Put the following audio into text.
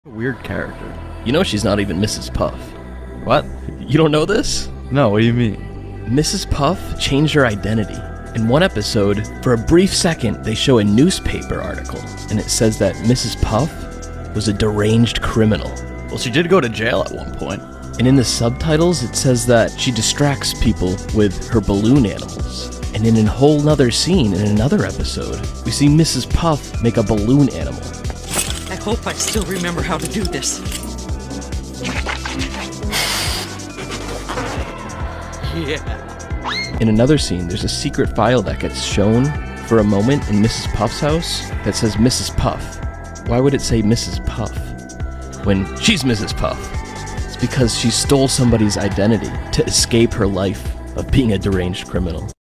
Weird character. You know she's not even Mrs. Puff. What? You don't know this? No, what do you mean? Mrs. Puff changed her identity. In one episode, for a brief second, they show a newspaper article, and it says that Mrs. Puff was a deranged criminal. Well, she did go to jail at one point. And in the subtitles, it says that she distracts people with her balloon animals. And in a whole nother scene, in another episode, we see Mrs. Puff make a balloon animal. I hope I still remember how to do this. Yeah. In another scene, there's a secret file that gets shown for a moment in Mrs. Puff's house that says Mrs. Puff. Why would it say Mrs. Puff when she's Mrs. Puff? It's because she stole somebody's identity to escape her life of being a deranged criminal.